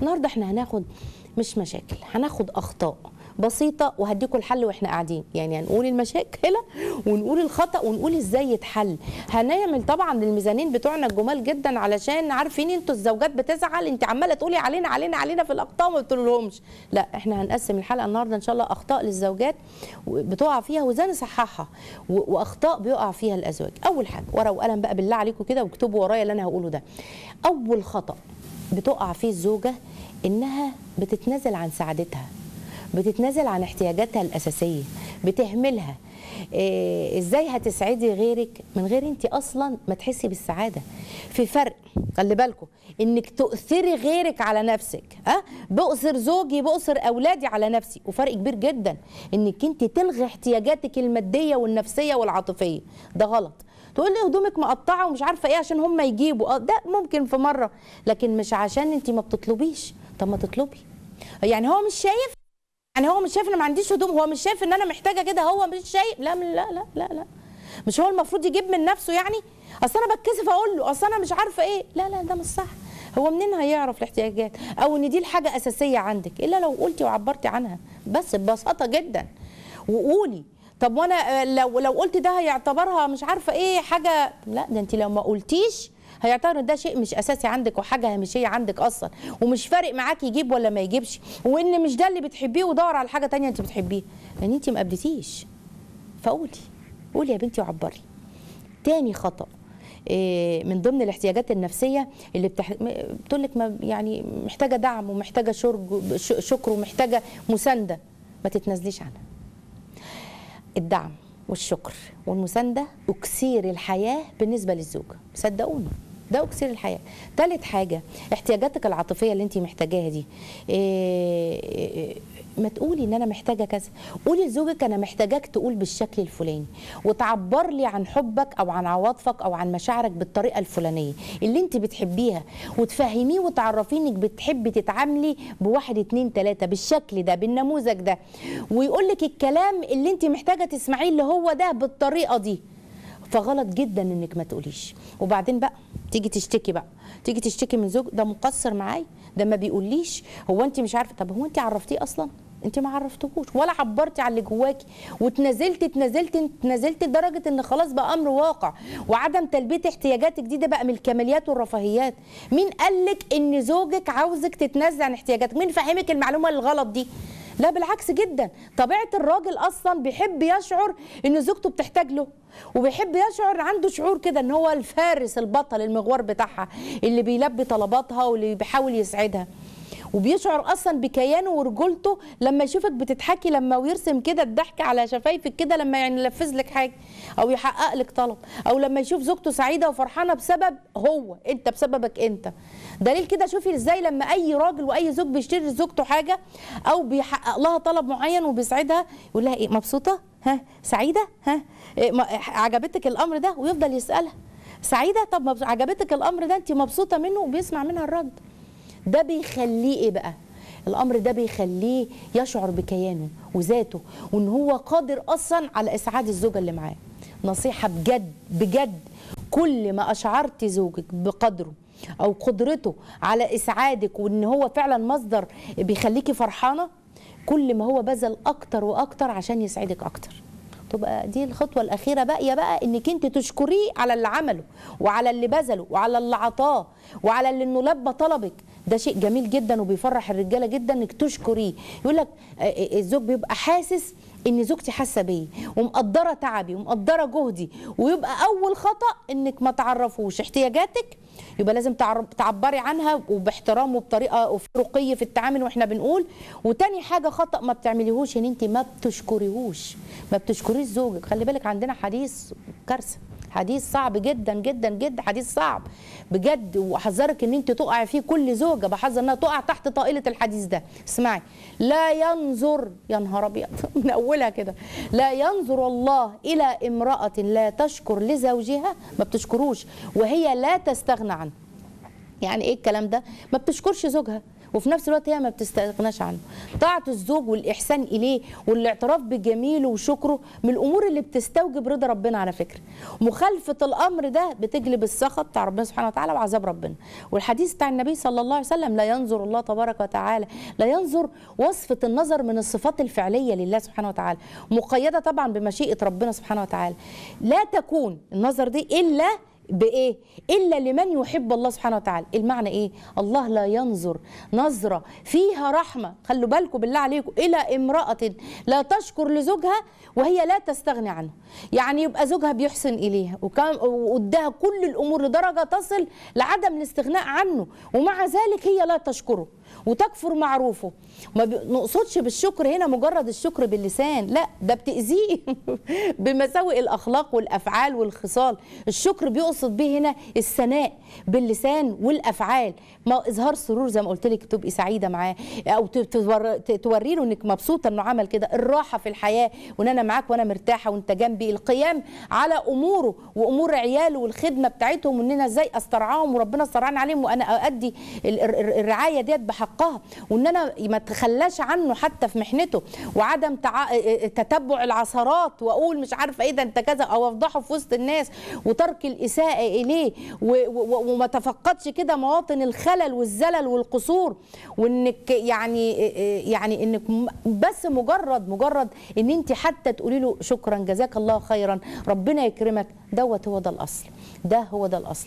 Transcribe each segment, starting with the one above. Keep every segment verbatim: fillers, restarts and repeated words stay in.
النهارده احنا هناخد مش مشاكل، هناخد اخطاء بسيطه وهديكم الحل واحنا قاعدين. يعني هنقول المشاكل ونقول الخطا ونقول ازاي يتحل. هنعمل طبعا الميزانين بتوعنا الجمال جدا، علشان عارفين انتوا الزوجات بتزعل انت عماله تقولي علينا علينا علينا في الاخطاء وما بتقولهمش. لا، احنا هنقسم الحلقه النهارده ان شاء الله اخطاء للزوجات بتقع فيها وازاي نصححها، واخطاء بيقع فيها الازواج. اول حاجه ورقه وقلم بقى بالله عليكم كده واكتبوا ورايا اللي انا هقوله ده. اول خطا بتقع فيه الزوجه انها بتتنازل عن سعادتها، بتتنازل عن احتياجاتها الأساسية، بتهملها. إيه ازاي هتسعدي غيرك من غير انت اصلا ما تحسي بالسعاده؟ في فرق، خلي بالكم، انك تؤثري غيرك على نفسك. ها أه؟ بؤثر زوجي بؤثر اولادي على نفسي، وفرق كبير جدا انك انت تلغي احتياجاتك الماديه والنفسيه والعاطفيه. ده غلط. تقول لي هدومك مقطعه ومش عارفه ايه عشان هم يجيبوا، اه ده ممكن في مره، لكن مش عشان انت ما بتطلبيش. طب ما تطلبي. يعني هو مش شايف، يعني هو مش شايف ان ما عنديش هدوم، هو مش شايف ان انا محتاجه كده، هو مش شايف. لا لا لا لا لا، مش هو المفروض يجيب من نفسه؟ يعني اصل انا بتكسف اقول له، اصل انا مش عارفه ايه. لا لا، ده مش صح. هو منين هيعرف الاحتياجات او ان دي الحاجه اساسيه عندك الا لو قلتي وعبرتي عنها بس ببساطه جدا. وقولي طب وانا لو لو قلت ده هيعتبرها مش عارفه ايه حاجه. لا، ده انت لو ما قلتيش هيعتبر ان ده شيء مش اساسي عندك وحاجه هامشيه عندك اصلا، ومش فارق معاكي يجيب ولا ما يجيبش، وان مش ده اللي بتحبيه ودور على حاجه ثانيه انت بتحبيها، لان انت ما قبلتيش. فقولي، قولي يا بنتي وعبري. تاني خطأ إيه من ضمن الاحتياجات النفسيه اللي بتح... بتقول لك ما يعني محتاجه دعم ومحتاجه شرج شكر ومحتاجه مسانده، ما تتنازليش عنها. الدعم والشكر والمسانده اكسير الحياه بالنسبه للزوجه، صدقوني ده اكسير الحياه. ثالث حاجه احتياجاتك العاطفيه اللي انت محتاجاها دي، إيه ما تقولي ان انا محتاجه كذا. قولي لزوجك انا محتاجاك تقول بالشكل الفلاني، وتعبر لي عن حبك او عن عواطفك او عن مشاعرك بالطريقه الفلانيه اللي انت بتحبيها، وتفهميه وتعرفيه انك بتحبي تتعاملي بواحد اتنين تلاته بالشكل ده بالنموذج ده، ويقول لك الكلام اللي انت محتاجه تسمعيه اللي هو ده بالطريقه دي. فغلط جدا انك ما تقوليش. وبعدين بقى تيجي تشتكي بقى تيجي تشتكي من زوج ده مقصر معايا، ده ما بيقوليش، هو انت مش عارفه. طب هو انت عرفتيه اصلا؟ انت ما عرفتهوش ولا عبرتي عن اللي جواكي، وتنازلتي تنازلتي تنازلتي لدرجه ان خلاص بقى امر واقع، وعدم تلبيه احتياجاتك دي ده بقى من الكماليات والرفاهيات. مين قال لك ان زوجك عاوزك تتنازلي عن احتياجاتك؟ مين فهمك المعلومه الغلط دي؟ لا بالعكس جدا، طبيعه الراجل اصلا بيحب يشعر ان زوجته بتحتاج له، وبيحب يشعر عنده شعور كده ان هو الفارس البطل المغوار بتاعها اللي بيلبي طلباتها واللي بيحاول يسعدها، وبيشعر اصلا بكيانه ورجولته لما يشوفك بتضحكي، لما ويرسم كده الضحك على شفايفك كده لما يعني ينفذ لك حاجه او يحقق لك طلب، او لما يشوف زوجته سعيده وفرحانه بسبب هو انت بسببك انت. دليل كده شوفي ازاي لما اي راجل واي زوج بيشتري لزوجته حاجه او بيحقق لها طلب معين وبيسعدها يقول لها ايه؟ مبسوطه؟ ها؟ سعيده؟ ها؟ إيه عجبتك الامر ده؟ ويفضل يسالها سعيده؟ طب عجبتك الامر ده؟ انت مبسوطه منه؟ وبيسمع منها الرد. ده بيخليه ايه بقى؟ الامر ده بيخليه يشعر بكيانه وذاته وان هو قادر اصلا على اسعاد الزوجه اللي معاه. نصيحه بجد بجد، كل ما اشعرت زوجك بقدره او قدرته على اسعادك وان هو فعلا مصدر بيخليكي فرحانه، كل ما هو بذل اكتر واكتر عشان يسعدك اكتر. تبقى دي الخطوه الاخيره باقيه بقى، انك انت تشكريه على اللي عمله وعلى اللي بذله وعلى اللي عطاه وعلى اللي انه لبى طلبك. ده شيء جميل جدا وبيفرح الرجاله جدا انك تشكريه. يقول لك الزوج بيبقى حاسس ان زوجتي حاسه بيا ومقدره تعبي ومقدره جهدي، ويبقى اول خطا انك ما تعرفوش احتياجاتك، يبقى لازم تعبري عنها وباحترام وبطريقه وفي رقي في التعامل واحنا بنقول. وتاني حاجه خطا ما بتعمليهوش ان انت ما بتشكريهوش، ما بتشكريش زوجك. خلي بالك عندنا حديث كارثه، حديث صعب جدا جدا جدا، حديث صعب بجد، وحذرك ان انت تقعي فيه. كل زوجه بحذر انها تقع تحت طائله الحديث ده. اسمعي، لا ينظر، يا نهار ابيض من اولها كده، لا ينظر الله الى امراه لا تشكر لزوجها، ما بتشكروش وهي لا تستغنى عنه. يعني ايه الكلام ده؟ ما بتشكرش زوجها وفي نفس الوقت هي ما بتستغناش عنه. طاعه الزوج والاحسان اليه والاعتراف بجميله وشكره من الامور اللي بتستوجب رضا ربنا على فكره. مخالفه الامر ده بتجلب السخط بتاع ربنا سبحانه وتعالى وعذاب ربنا. والحديث بتاع النبي صلى الله عليه وسلم لا ينظر الله تبارك وتعالى، لا ينظر، وصفه النظر من الصفات الفعليه لله سبحانه وتعالى، مقيده طبعا بمشيئه ربنا سبحانه وتعالى. لا تكون النظر دي الا بايه؟ الا لمن يحب الله سبحانه وتعالى. المعنى ايه؟ الله لا ينظر نظره فيها رحمه، خلوا بالكم بالله عليكم، الى امراه لا تشكر لزوجها وهي لا تستغني عنه. يعني يبقى زوجها بيحسن اليها واداها كل الامور لدرجه تصل لعدم الاستغناء عنه، ومع ذلك هي لا تشكره وتكفر معروفه. ما نقصدش بالشكر هنا مجرد الشكر باللسان، لا، ده بتأذيه بمساوئ الأخلاق والأفعال والخصال. الشكر بيقصد به هنا الثناء باللسان والأفعال، ما إظهار سرور زي ما قلت لك، تبقي سعيدة معاه أو توري له إنك مبسوطة إنه عمل كده، الراحة في الحياة وإن أنا معاك وأنا مرتاحة وأنت جنبي، القيام على أموره وأمور عياله والخدمة بتاعتهم، وإن أنا إزاي أسترعاهم وربنا استرعاني عليهم وأنا أؤدي الرعاية ديت بحقها، وإن أنا ما تخلاش عنه حتى في محنته، وعدم تع... تتبع العثرات واقول مش عارفه ايه ده انت كذا، او افضحه في وسط الناس، وترك الاساءه اليه، و... و... وما تفقدش كده مواطن الخلل والزلل والقصور، وانك يعني يعني انك بس مجرد مجرد ان انت حتى تقولي له شكرا جزاك الله خيرا ربنا يكرمك، دوت هو ده الاصل، ده هو ده الاصل.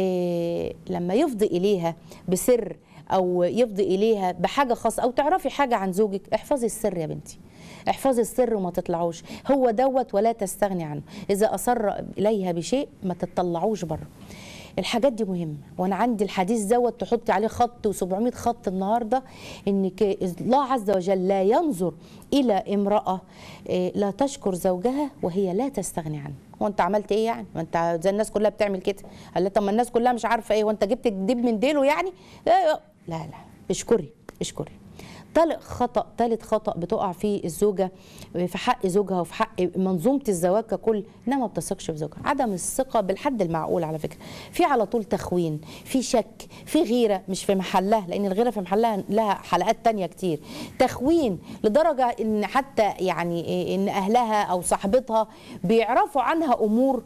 إيه لما يفضي اليها بسر او يفضي اليها بحاجه خاصه، او تعرفي حاجه عن زوجك، احفظي السر يا بنتي، احفظي السر وما تطلعوش، هو دوت ولا تستغني عنه. اذا اصر اليها بشيء ما تطلعوش بره. الحاجات دي مهمه، وانا عندي الحديث دوت تحطي عليه خط وسبعمائة خط النهارده، انك الله عز وجل لا ينظر الى امراه لا تشكر زوجها وهي لا تستغني عنه. هو انت عملت ايه يعني؟ ما انت زي الناس كلها بتعمل كده. قال لها طب ما الناس كلها مش عارفه ايه، وانت جبت الدب من ديله يعني؟ لا لا، اشكري اشكري. ثالث خطأ ثالث خطأ بتقع فيه الزوجة في حق زوجها وفي حق منظومة الزواج ككل، انها ما بتثقش في زوجها. عدم الثقة بالحد المعقول على فكرة، في على طول تخوين، في شك، في غيرة مش في محلها، لأن الغيرة في محلها لها حلقات تانية كتير. تخوين لدرجة ان حتى يعني ان أهلها أو صاحبتها بيعرفوا عنها أمور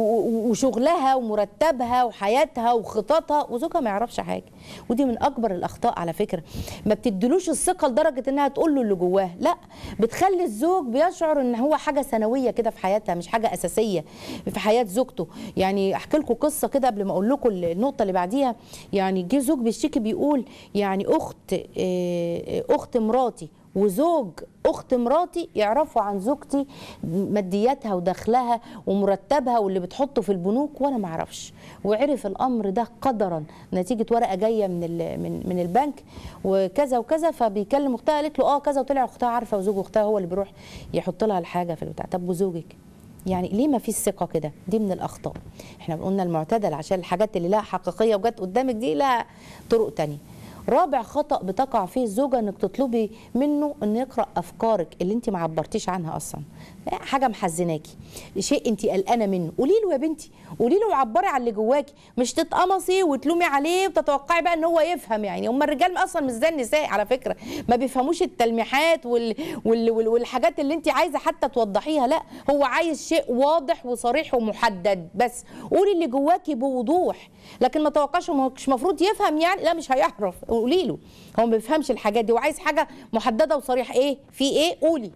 وشغلها ومرتبها وحياتها وخططها، وزوجها ما يعرفش حاجة. ودي من أكبر الأخطاء على فكرة. ما بتدلوش الثقة لدرجة انها تقول له اللي جواه، لا، بتخلي الزوج بيشعر ان هو حاجة ثانوية كده في حياتها، مش حاجة أساسية في حياة زوجته. يعني احكي لكم قصة كده قبل ما اقول لكم النقطة اللي بعديها. يعني جه زوج بيشتكي بيقول يعني اخت اخت مراتي وزوج اخت مراتي يعرفوا عن زوجتي مادياتها ودخلها ومرتبها واللي بتحطه في البنوك وانا ما اعرفش، وعرف الامر ده قدرا نتيجه ورقه جايه من من من البنك وكذا وكذا، فبيكلم اختها قالت له اه كذا، وطلع اختها عارفه وزوج اختها هو اللي بيروح يحط لها الحاجه في البتاع. طب وزوجك؟ يعني ليه ما فيش ثقه كده؟ دي من الاخطاء. احنا قلنا المعتدل عشان الحاجات اللي لها حقيقيه وجت قدامك دي لها طرق ثانيه. رابع خطأ بتقع فيه الزوجة انك تطلبي منه انه يقرأ افكارك اللي انت ما عبرتيش عنها اصلا، حاجه محزناكي، شيء انت قلقانه منه، قولي له يا بنتي، قولي له وعبري عن اللي جواكي، مش تتقمصي وتلومي عليه وتتوقعي بقى ان هو يفهم. يعني هم الرجال اصلا مش زي النساء على فكره، ما بيفهموش التلميحات وال... وال... وال... والحاجات اللي انت عايزه حتى توضحيها، لا، هو عايز شيء واضح وصريح ومحدد بس. قولي اللي جواكي بوضوح، لكن ما توقعش مش المفروض يفهم يعني، لا مش هيعرف. قولي له هو ما بيفهمش الحاجات دي وعايز حاجه محدده وصريحه، ايه في ايه قولي.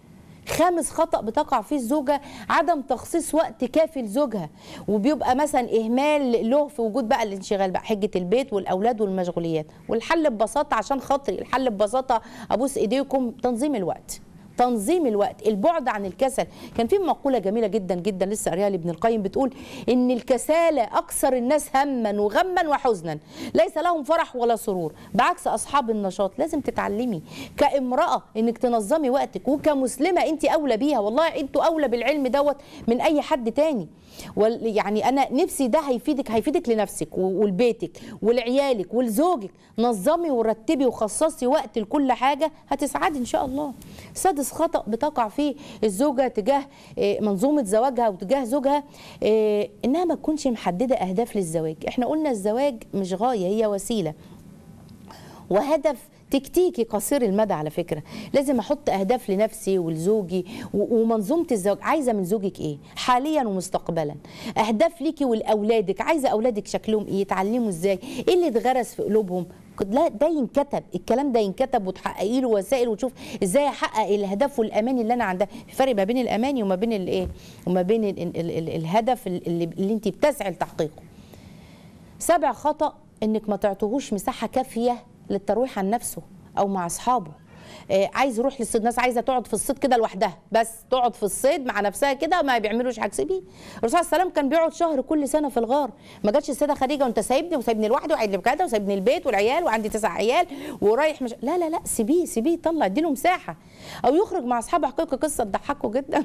خامس خطأ بتقع فيه الزوجة عدم تخصيص وقت كافي لزوجها، وبيبقى مثلا إهمال له في وجود بقى الانشغال بقى، حجة البيت والأولاد والمشغوليات. والحل ببساطة عشان خاطري، الحل ببساطة أبوس إيديكم، تنظيم الوقت. تنظيم الوقت، البعد عن الكسل. كان في مقولة جميلة جدا جدا لسه قاريها لابن القيم بتقول إن الكسالى أكثر الناس هما وغما وحزنا، ليس لهم فرح ولا سرور، بعكس أصحاب النشاط. لازم تتعلمي كامرأة إنك تنظمي وقتك، وكمسلمة أنت أولى بيها، والله أنتوا أولى بالعلم دوت من أي حد تاني. يعني أنا نفسي ده هيفيدك، هيفيدك لنفسك ولبيتك ولعيالك ولزوجك. نظمي ورتبي وخصصي وقت لكل حاجة، هتسعدي إن شاء الله. سادس خطأ بتقع فيه الزوجة تجاه منظومة زواجها وتجاه زوجها، إنها ما تكونش محددة أهداف للزواج. إحنا قلنا الزواج مش غاية، هي وسيلة، وهدف تكتيكي قصير المدى. على فكره لازم احط اهداف لنفسي ولزوجي ومنظومه الزواج. عايزه من زوجك ايه حاليا ومستقبلا؟ اهداف ليكي ولاولادك، عايزه اولادك شكلهم ايه، يتعلموا ازاي، ايه اللي اتغرس في قلوبهم. لا ده ينكتب، الكلام ده ينكتب وتحققي له وسائل وتشوف ازاي احقق الاهداف والاماني اللي انا عندها. في فرق ما بين الاماني وما بين الايه وما بين ال ال ال ال الهدف اللي, اللي انت بتسعي لتحقيقه. سابع خطأ انك ما تعطوهوش مساحه كافيه للترويح عن نفسه او مع اصحابه. آه عايز يروح للصيد، ناس عايزه تقعد في الصيد كده لوحدها، بس تقعد في الصيد مع نفسها كده ما بيعملوش حاجه. سيبيه. الرسول صلى الله عليه وسلم كان بيقعد شهر كل سنه في الغار. ما جاتش السيده خديجه وانت سايبني وسايبني لوحدي وقاعد لي بكده وسايبني البيت والعيال وعندي تسع عيال ورايح مش... لا لا لا سيبيه سيبيه طلع اديله مساحه. او يخرج مع اصحابه. احكي لكم قصه تضحكوا جدا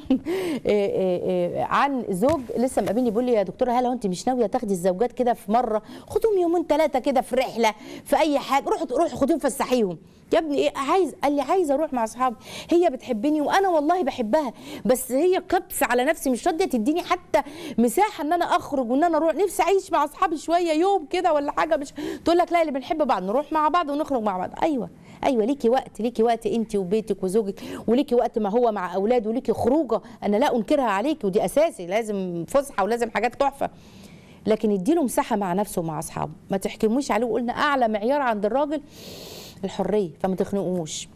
عن زوج لسه مقابلني بيقول لي يا دكتوره هلا وانت مش ناويه تاخدي الزوجات كده في مره، خدوهم يومين ثلاثه كده في رحله في اي حاجه، روحوا روحوا خدوهم فسحيهم. يا ابني ايه عايز؟ قال لي عايزه اروح مع اصحابي، هي بتحبني وانا والله بحبها، بس هي كبس على نفسي مش راضيه تديني حتى مساحه ان انا اخرج وان انا اروح، نفسي اعيش مع اصحابي شويه يوم كده ولا حاجه. مش تقول لك لا اللي بنحب بعض نروح مع بعض ونخرج مع بعض. ايوه ايوه ليكي وقت، ليكي وقت انت وبيتك وزوجك، وليكي وقت ما هو مع اولاده، وليكي خروجه انا لا انكرها عليكي ودي اساسي، لازم فسحه ولازم حاجات تحفه. لكن اديله مساحه مع نفسه ومع اصحابه، ما تحكموش عليه. وقلنا اعلى معيار عند الراجل الحريه، فما تخنقوش.